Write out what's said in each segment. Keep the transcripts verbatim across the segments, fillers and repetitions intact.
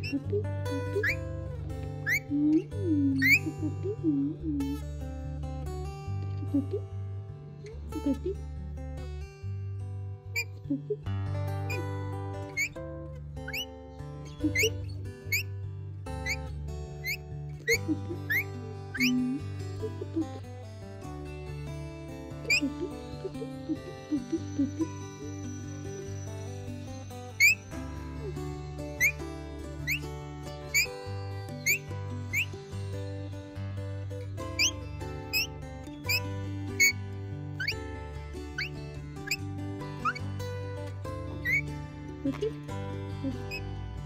puppy, puppy. Mm, it's a puppy. Mm. It's a puppy. It's a puppy. It's a puppy. It's a puppy. It's a puppy. Mm. It's a puppy. It's a puppy. Puppy, puppy, puppy, puppy. Puppy, puppy,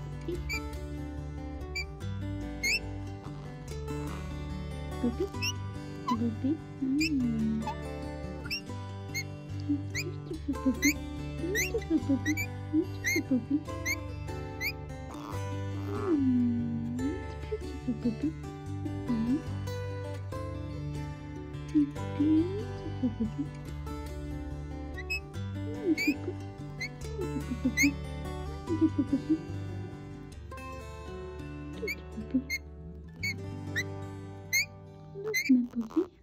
puppy, puppy, mm. Beautiful puppy, beautiful puppy, beautiful puppy. Mm, it's beautiful puppy. Mm. Beautiful puppy. Beautiful, beautiful puppy. Beautiful puppy. Beautiful puppy. That's my puppy.